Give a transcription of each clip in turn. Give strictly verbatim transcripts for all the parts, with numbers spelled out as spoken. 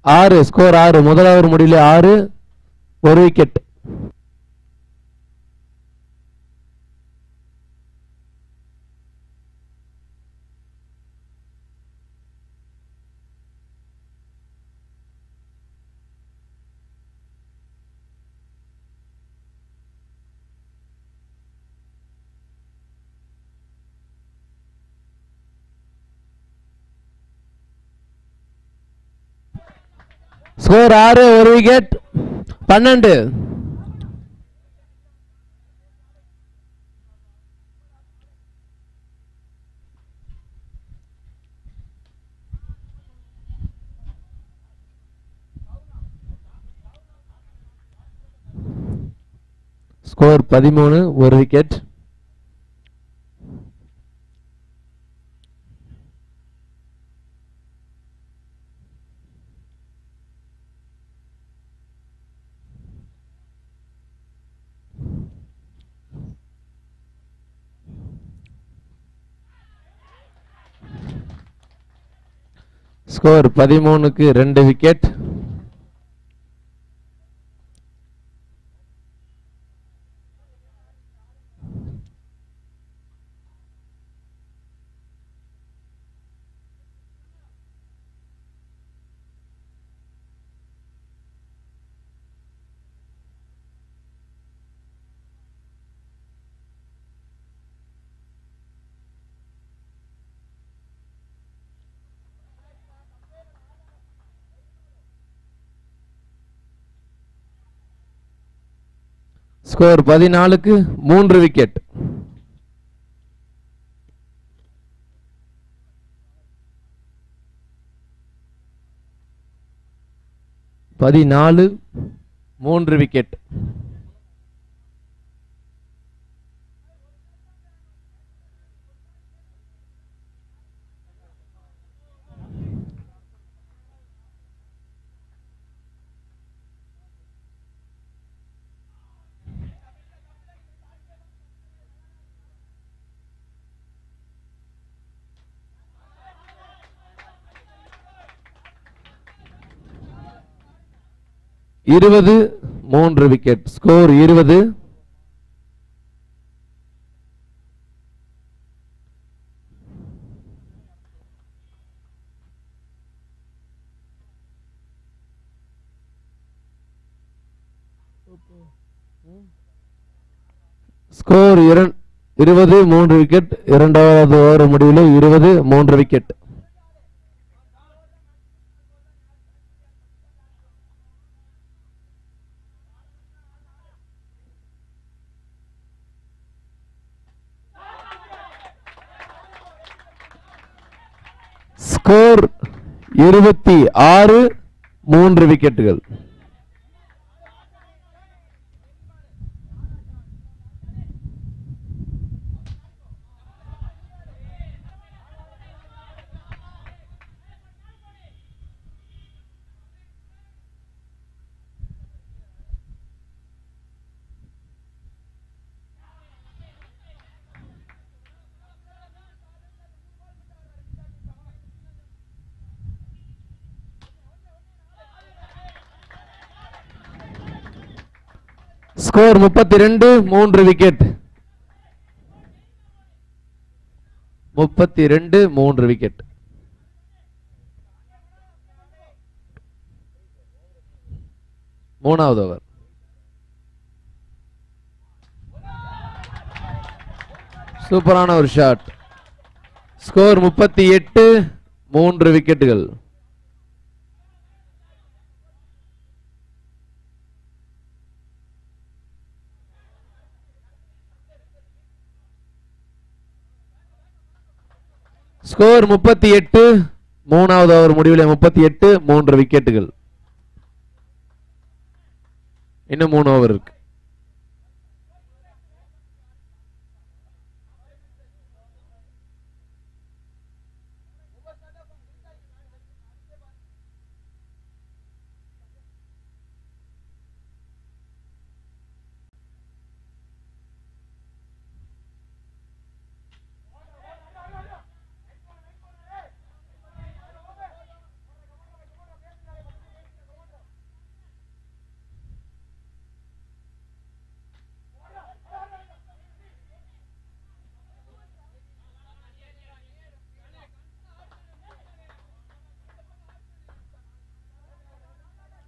ஆறு ஸ்கோர் ஆறு முதலாவது முடிவில் ஆறு ஒரு விக்கெட். ஸ்கோர் ஆறு ஒரு விக்கெட் பன்னெண்டு. ஸ்கோர் பதிமூணு ஒரு விக்கெட். ஸ்கோர் பதிமூணுக்கு ரெண்டு விக்கெட். ஸ்கோர் பதினாலுக்கு மூன்று விக்கெட். பதினாலு மூன்று விக்கெட். இருபது மூன்று விக்கெட். ஸ்கோர் இருபது. ஸ்கோர் இருபது மூன்று விக்கெட். இரண்டாவது ஓவர் முடிவில் இருபது மூன்று விக்கெட். ஸ்கோர் இருபத்தி ஆறு மூன்று விக்கெட்டுகள். ஸ்கோர் முப்பத்தி ரெண்டு மூன்று விக்கெட். முப்பத்தி ரெண்டு மூன்று விக்கெட். மூணாவது ஓவர். சூப்பரான ஒரு ஷாட். ஸ்கோர் முப்பத்தி எட்டு மூன்று விக்கெட்டுகள். ஸ்கோர் முப்பத்தி எட்டு. மூணாவது ஓவர் முடிவில் முப்பத்தி எட்டு மூன்று விக்கெட்டுகள். இன்னும் மூணு ஓவர் இருக்கு.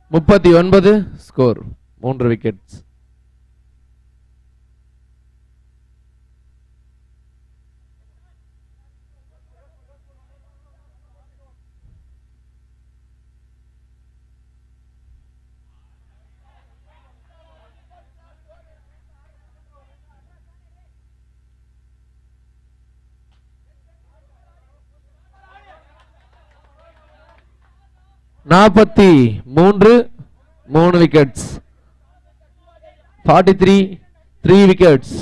முப்பத்தி ஒன்பது ஸ்கோர். மூன்று விக்கெட்ஸ். நாற்பத்தி மூன்று மூணு wickets. Forty three three wickets.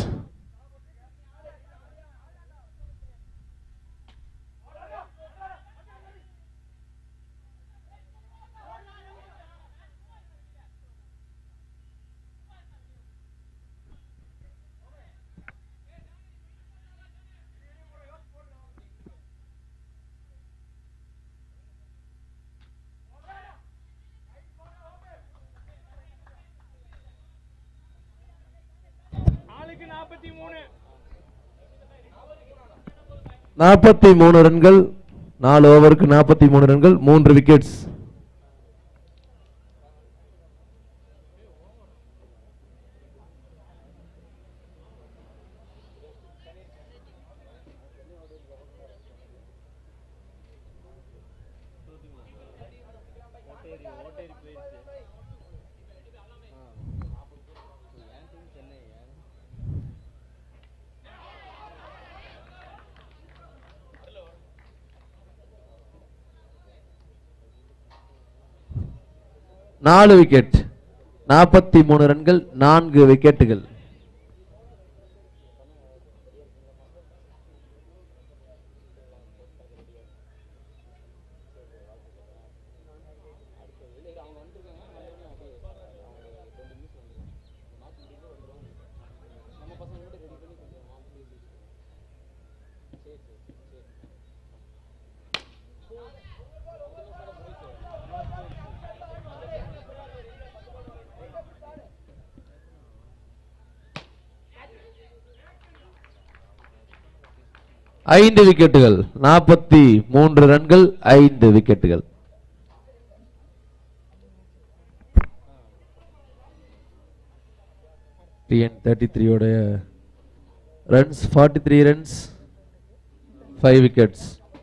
நாற்பத்தி மூணு ரன்கள். நாலு ஓவருக்கு நாற்பத்தி மூணு ரன்கள். மூன்று விக்கெட்ஸ். நாலு விக்கெட். நாற்பத்தி மூணு ரன்கள். நான்கு விக்கெட்டுகள். ஐந்து விக்கெட்டுகள். நாற்பத்தி மூன்று ரன்கள். ஐந்து விக்கெட்டுகள். டிஎன் தேர்ட்டி த்ரீ உடைய runs forty three runs, five wickets.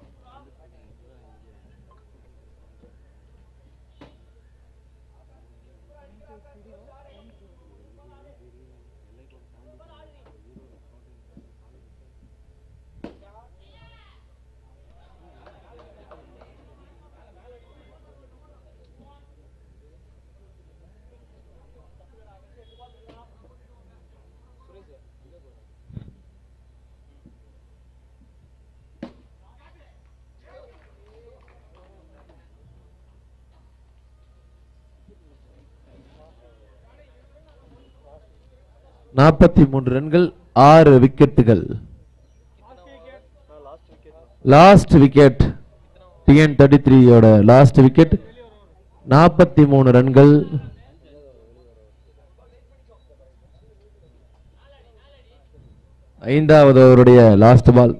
நாற்பத்தி மூன்று ரன்கள். ஆறு விக்கெட்டுகள். Last wicket. TN thirty three ஓட லாஸ்ட் விக்கெட். நாற்பத்தி மூணு ரன்கள். ஐந்தாவது ஓவருடைய லாஸ்ட் பால்.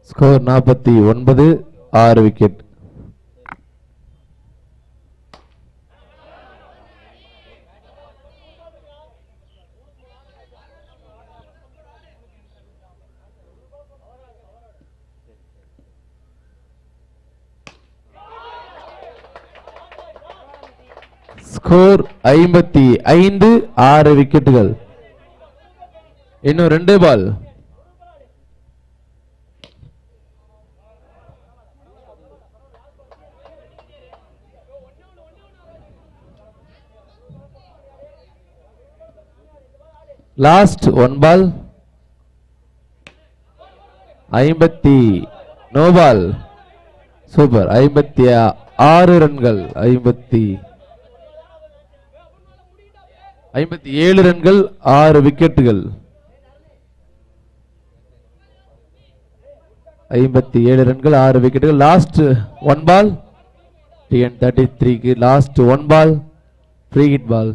ஸ்கோர் நாற்பத்தி ஒன்பது, ஆறு விக்கெட். ஸ்கோர் ஐம்பத்தி ஐந்து, ஆறு விக்கெட்டுகள். இன்னும் ரெண்டு பால். லாஸ்ட் ஒன் பால். ஐம்பத்தி நோ பால். சூப்பர். ஐம்பத்தி ஆறு ரன்கள். ஐம்பத்தி ஐம்பத்தி ஏழு ரன்கள், ஆறு விக்கெட்டுகள். ஐம்பத்தி ஏழு ரன்கள், ஆறு விக்கெட்டுகள். Last one ball. TN thirty த்ரீக்கு last one ball, free hit ball.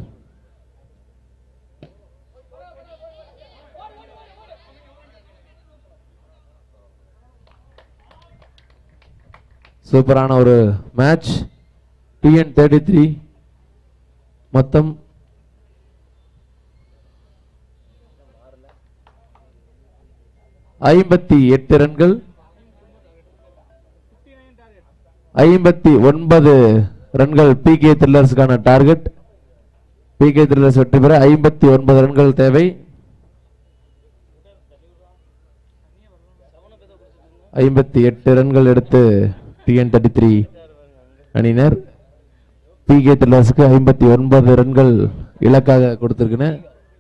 சூப்பரான ஒரு மேட்ச். டிஎன் தேர்ட்டி த்ரீ மொத்தம் ஐம்பத்தி எட்டு ரன்கள், ஐம்பத்தி ஒன்பது ரன்கள் பி கே த்ரில்லர்ஸ்க்கான டார்கெட். பி கே த்ரில்லர்ஸ் வெற்றி பெற ஐம்பத்தி ஒன்பது ரன்கள் தேவை. ஐம்பத்தி எட்டு ரன்கள் எடுத்து டிஎன் தேர்ட்டி த்ரீ அணியினர். பி கே த்ரில்லர்ஸ்க்கு ஐம்பத்தி ஒன்பது ரன்கள் இலக்காக கொடுத்திருக்குன்னு.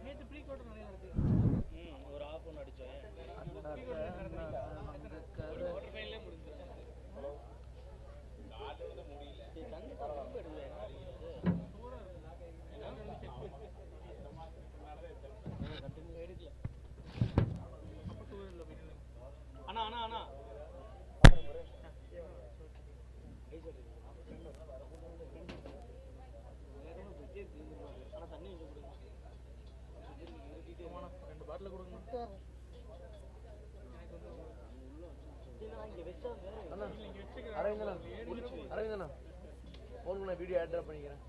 வீடியோ ஆட் பண்ணிக்கிறேன்.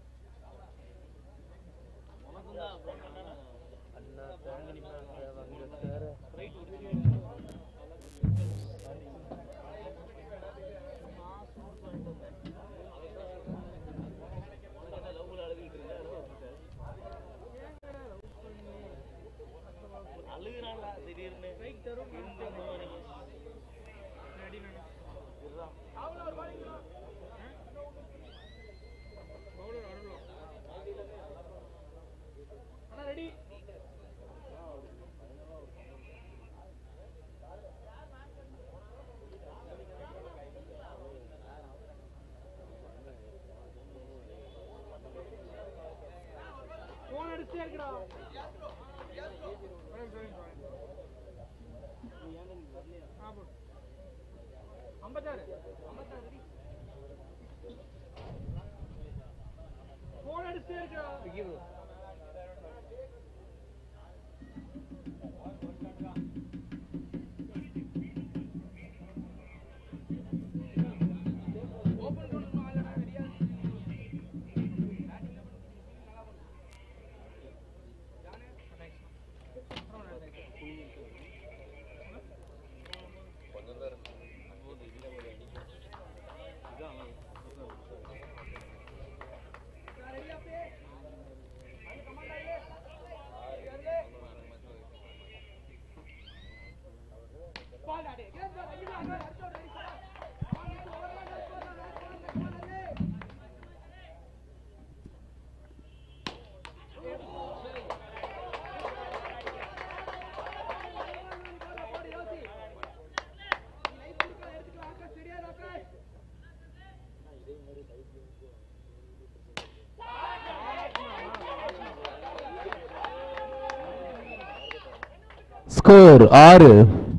ஸ்கோர் ஆறு.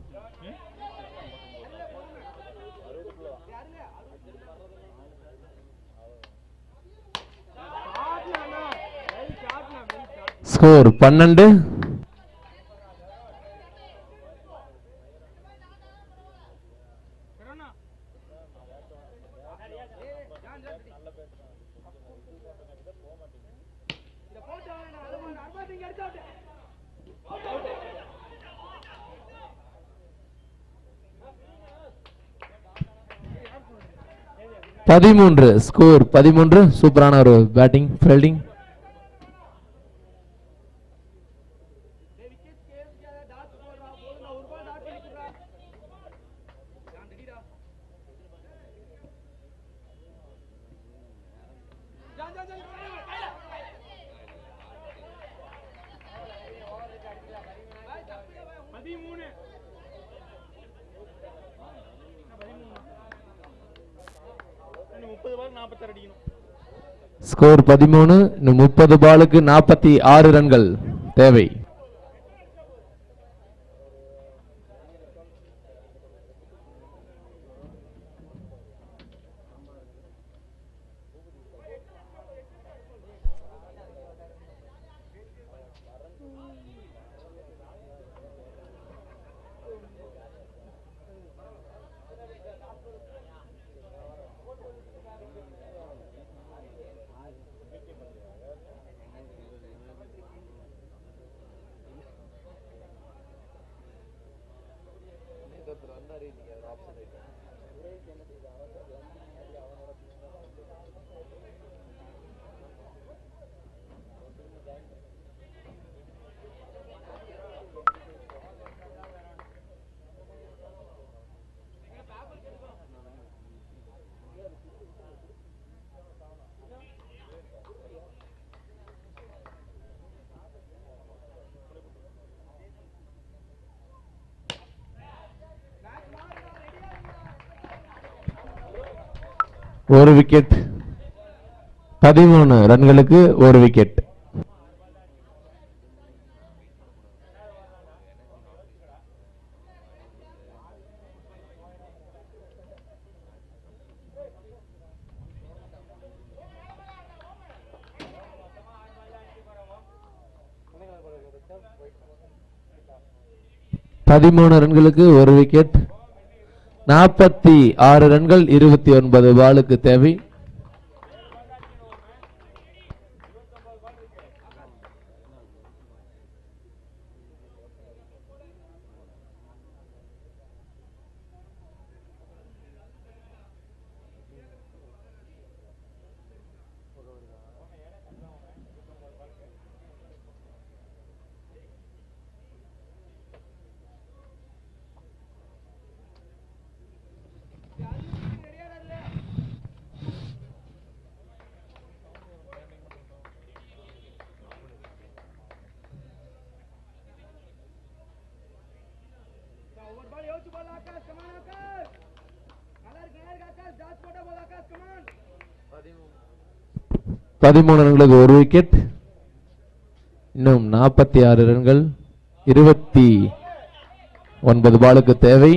ஸ்கோர் பன்னெண்டு. பதிமூன்று ஸ்கோர் பதிமூன்று. சூப்பரான ஒரு பேட்டிங் ஃபீல்டிங். ஸ்கோர் பதிமூணு. இன்னும் முப்பது பாலுக்கு நாற்பத்தி ஆறு ரன்கள் தேவை. ஒரு விக்கெட். பதிமூணு ரன்களுக்கு ஒரு விக்கெட். பதிமூணு ரன்களுக்கு ஒரு விக்கெட். நாற்பத்தி ஆறு ரன்கள் இருபத்தி ஒன்பது பாலுக்கு தேவை. பதிமூணு ரன்களுக்கு ஒரு விக்கெட். இன்னும் நாற்பத்தி ஆறு ரன்கள் இருபத்தி ஒன்பது பாலுக்கு தேவை.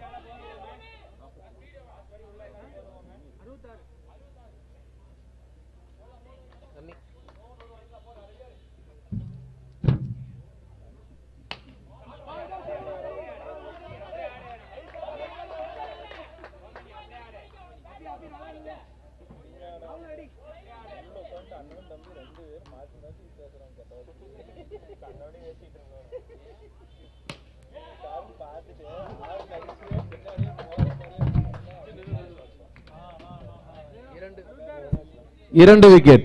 இரண்டு விக்கெட்.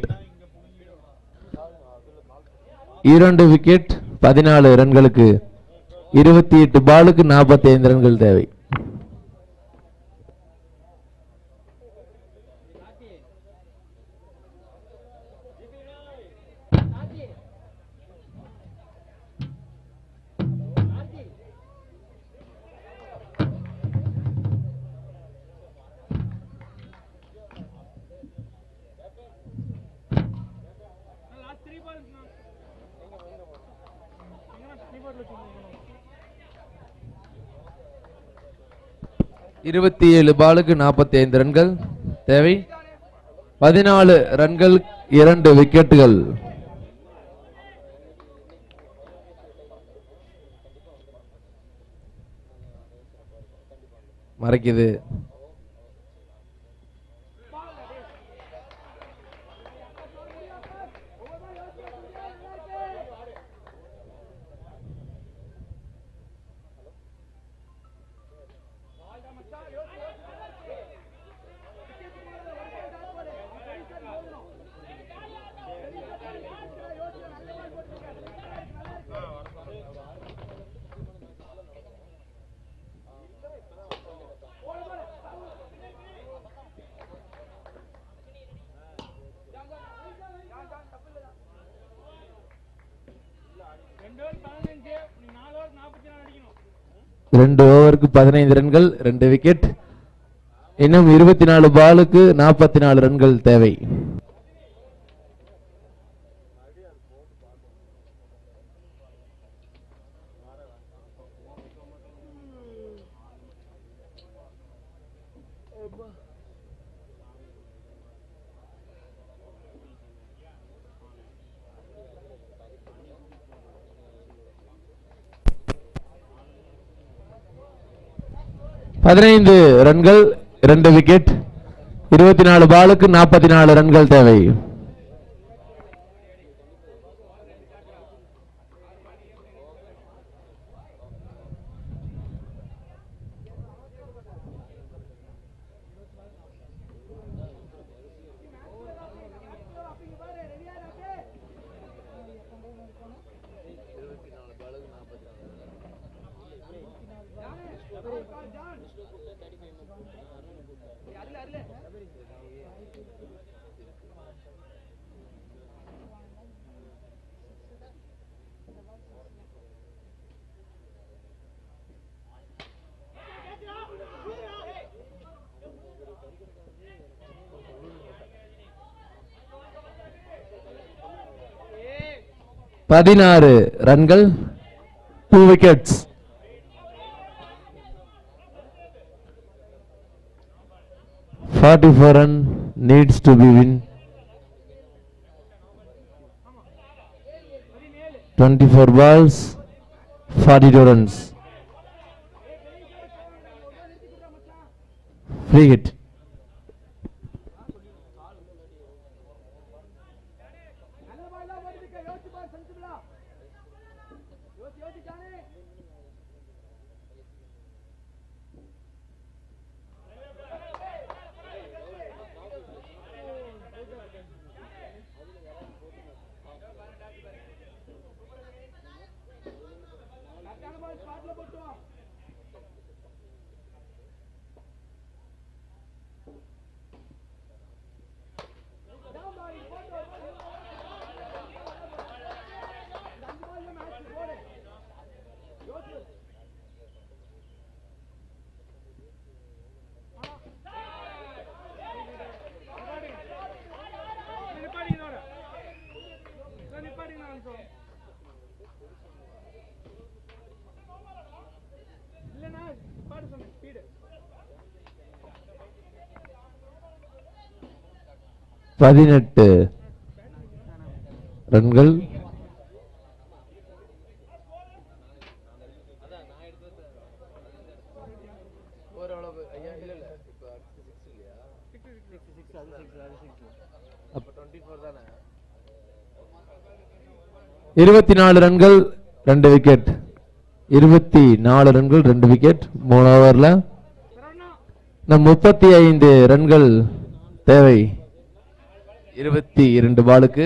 இரண்டு விக்கெட். பதினாலு ரன்களுக்கு இருபத்தி எட்டு பாலுக்கு நாற்பத்தி ஐந்து ரன்கள் தேவை. இருபத்தி ஏழு பாலுக்கு நாற்பத்தி ஐந்து ரன்கள் தேவை. பதினாலு ரன்கள் இரண்டு விக்கெட்டுகள். மறைக்குது. ரெண்டு ஓவருக்கு பதினைந்து ரன்கள் ரெண்டு விக்கெட். இன்னும் இருபத்தி நாலு பாலுக்கு நாற்பத்தி நாலு ரன்கள் தேவை. பதினைந்து ரன்கள் இரண்டு விக்கெட். இருபத்தி நாலு பாலுக்கு நாற்பத்தி நாலு ரன்கள் தேவை. பதினாறு ரன்கள் two wickets. forty-four run needs to be win. twenty-four balls, forty-two runs. Free hit. பதினெட்டு ரன்கள் இருபத்தி நாலு ரன்கள் ரெண்டு விக்கெட். இருபத்தி நாலு ரன்கள் ரெண்டு விக்கெட் மூணு ஓவர்ல. நம் முப்பத்தி ஐந்து ரன்கள் தேவை இருபத்தி இரண்டு பாலுக்கு.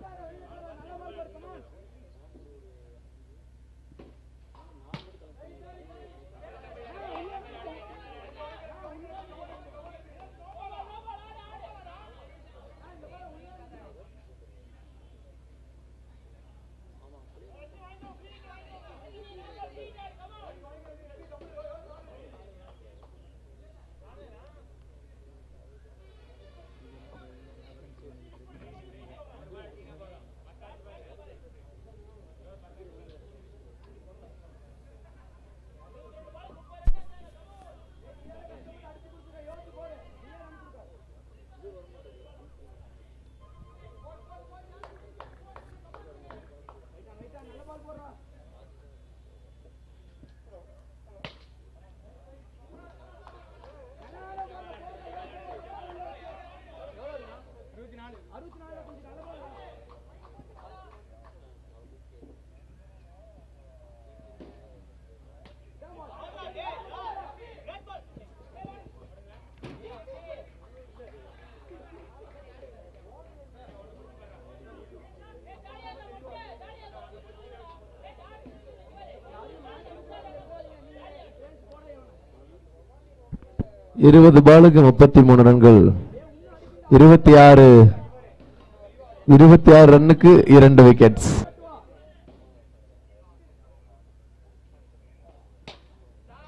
இருபது பாலுக்கு முப்பத்தி மூணு ரன்கள். இருபத்தி ஆறு இருபத்தி ஆறு ரன்னுக்கு இரண்டு விக்கெட்ஸ்.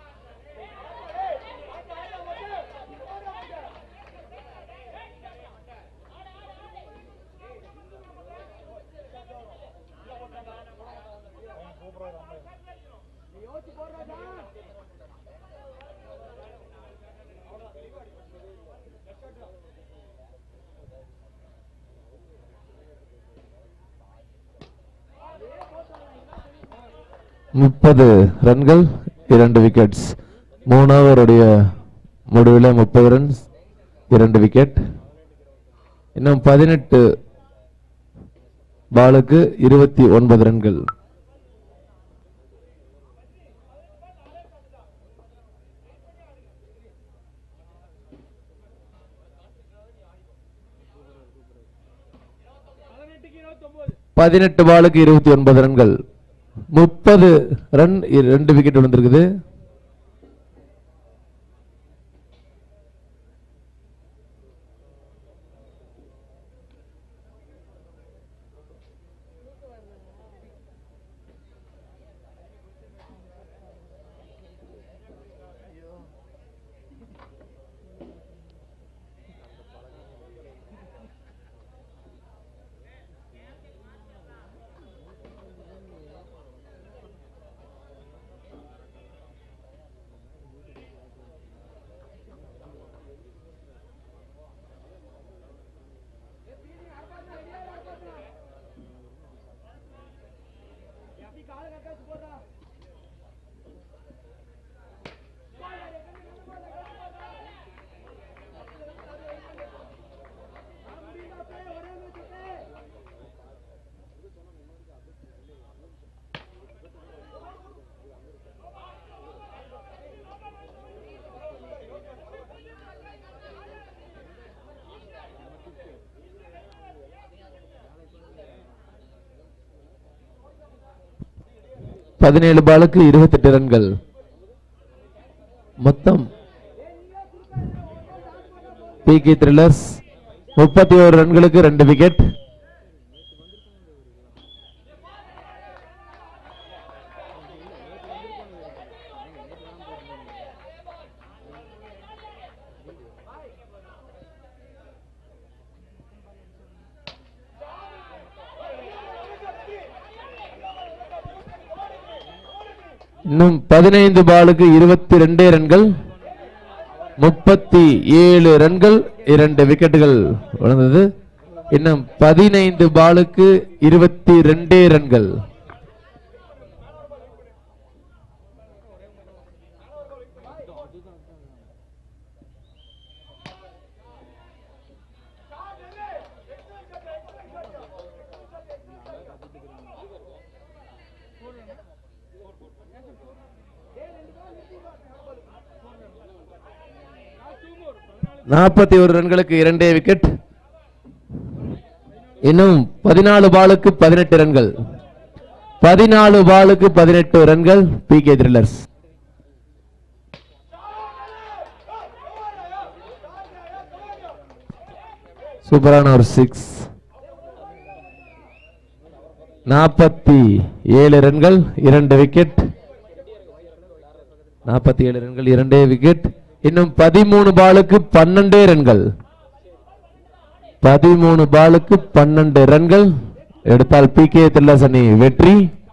முப்பது ரன்கள் இரண்டு விக்கெட்ஸ். மூணு ஓவருடைய முடிவில் முப்பது ரன்ஸ் இரண்டு விக்கெட். இன்னும் பதினெட்டு பாலுக்கு இருபத்தி ஒன்பது ரன்கள். பதினெட்டு பாலுக்கு இருபத்தி ஒன்பது ரன்கள். முப்பது ரன் ரெண்டு விக்கெட் விழுந்திருக்குது. பதினேழு பாலுக்கு இருபத்தி எட்டு ரன்கள். மொத்தம் பி கே த்ரில்லர்ஸ் முப்பத்தி ஓரு ரன்களுக்கு ரெண்டு விக்கெட். இன்னும் பதினைந்து பாலுக்கு இருபத்தி ரெண்டே ரன்கள். முப்பத்தி ஏழு ரன்கள் இரண்டு விக்கெட்டுகள் வளர்ந்தது. இன்னும் பதினைந்து பாலுக்கு இருபத்தி ரெண்டே ரன்கள். நாற்பத்தி ஒரு ரன்களுக்கு இரண்டே விக்கெட். இன்னும் பதினாலு பாலுக்கு பதினெட்டு ரன்கள். பதினாலு பாலுக்கு பதினெட்டு ரன்கள் பி கே த்ரில்லர்ஸ். சூப்பரான ஒரு சிக்ஸ். நாற்பத்தி ஏழு ரன்கள் இரண்டு விக்கெட். நாற்பத்தி ஏழு ரன்கள் இரண்டே விக்கெட். இன்னும் பதிமூணு பாலுக்கு பன்னெண்டே ரன்கள். பதிமூணு பாலுக்கு பன்னெண்டு ரன்கள் எடுத்தால் பி கே த்ரில்லர்ஸ் அணி வெற்றி.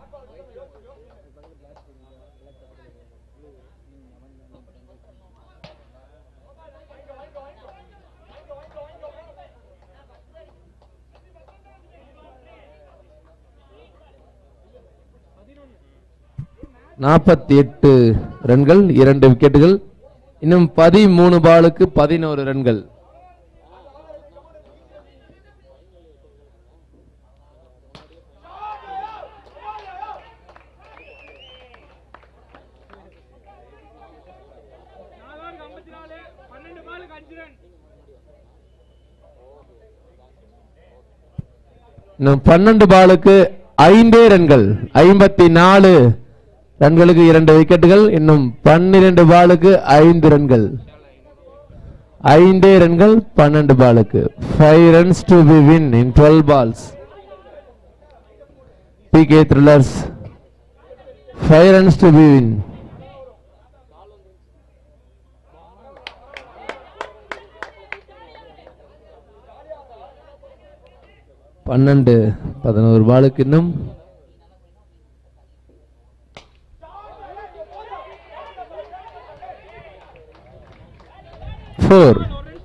நாற்பத்தி எட்டு ரன்கள் இரண்டு விக்கெட்டுகள். இன்னும் பதிமூணு பாலுக்கு பதினோரு ரன்கள். இன்னும் பன்னெண்டு பாலுக்கு ஐந்தே ரன்கள். ஐம்பத்தி நாலு ரன்களுக்கு இரண்டு விக்கெட்டுகள். இன்னும் பன்னிரண்டு பாலுக்கு ஐந்து ரன்கள். ஐந்தே ரன்கள் பன்னெண்டு பாலுக்கு. Five runs to be win in twelve balls. P K thrillers five runs to be win. பன்னெண்டு பதினோரு பாலுக்கு இன்னும் four.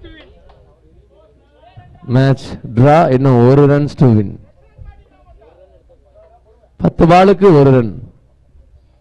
Match draw. இன்னும் ஒரு ரன்ஸ் டு வின். பத்து பாலுக்கு ஒரு ரன்.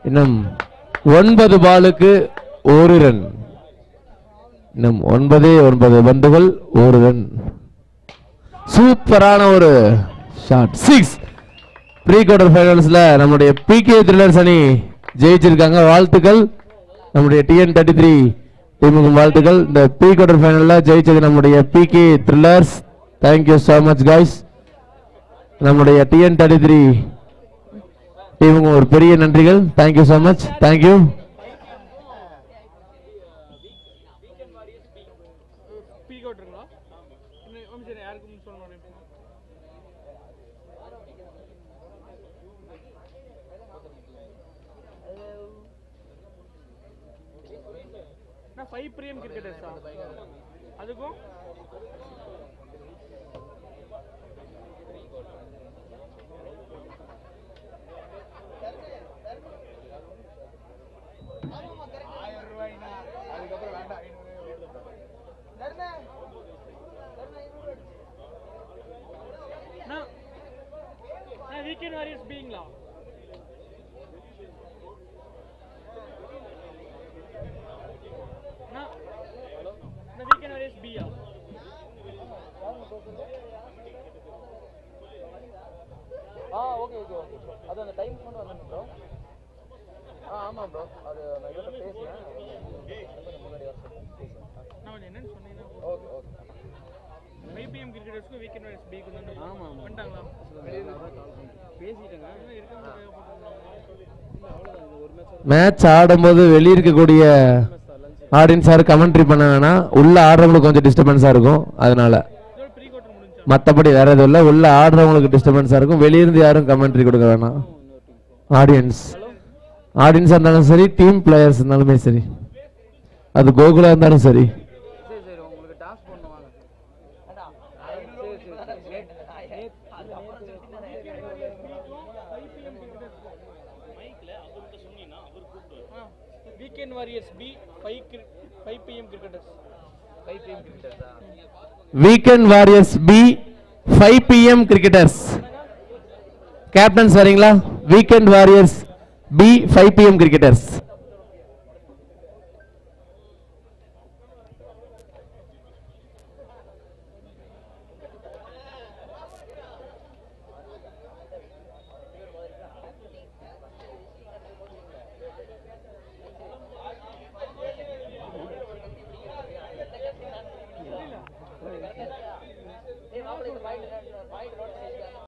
இன்னும் ஒன்பது பாலுக்கு ஒரு ரன். இன்னும் ஒன்பதே ஒன்பது பந்துகள் ஒரு ரன். சூப்பரான ஒரு ஷாட், சிக்ஸ். ப்ரீ குவார்டர் ஃபைனல்ஸ்ல நம்முடைய பிகே த்ரில்லர்ஸ் அணி ஜெயிச்சிருக்காங்க. வாழ்த்துக்கள் நம்முடைய டிஎன் தேர்ட்டி த்ரீ டீமுக்கும் வாழ்த்துக்கள். இந்த ப்ரீ குவார்டர் ஃபைனல்ல ஜெயிச்சது நம்முடைய PK thrillers. Thank you so much guys. நம்முடைய டிஎன் தேர்ட்டி த்ரீ டீமுக்கும் ஒரு பெரிய நன்றிகள். Thank you so much. Thank you. five பிரியம் கிரிக்கெட்டர்ஸ் அதுக்கும் வீக்கெண்ட் வாரியர்ஸ் பீங்களா வீக்கெண்ட் வாரியர்ஸ் பியா ஆ ஓகே ஓகே ஓகே அது அந்த டைம் கொண்டு வந்தேன் ப்ரோ. ஆ ஆமாம் ப்ரோ, அது நான் இவர்கிட்ட பேசினேன் முன்னாடி வர நான் என்னன்னு சொன்னீங்கன்னா ஓகே ஓகே. ஃபைவ் பிஎம் கிரிக்கெட்டர்ஸ்க்கு வீக்கெண்ட் வாரியர்ஸ் பிக்கு வந்து ஆமாம் வந்துட்டாங்களா பேசிட்டேங்க மேட்ச் ஆடும்போது வெளியே இருக்கக்கூடிய ஆடியன்ஸ் யாரும் கமெண்ட்ரி பண்ண வேணாம். உள்ள ஆடுறவங்களுக்கு கொஞ்சம் டிஸ்டர்பன்ஸா இருக்கும், அதனால. மற்றபடி வேற எதுவும் இல்லை. உள்ள ஆடுறவங்களுக்கு டிஸ்டர்பன்ஸா இருக்கும், வெளியிருந்து யாரும் கமெண்ட்ரி கொடுக்க வேணாம். ஆடியன்ஸ் ஆடியன்ஸா இருந்தாலும் சரி, டீம் பிளேயர்ஸ் இருந்தாலுமே சரி, அது கோகுலா இருந்தாலும் சரி. சரி சரி உங்களுக்கு டாஸ்க் பண்ணுவாங்க. Weekend warriors B five PM cricketers five PM கிரிக்கெட்டர்ஸா? Weekend warriors B five PM cricketers. Captains வரீங்களா? Weekend warriors B five PM cricketers.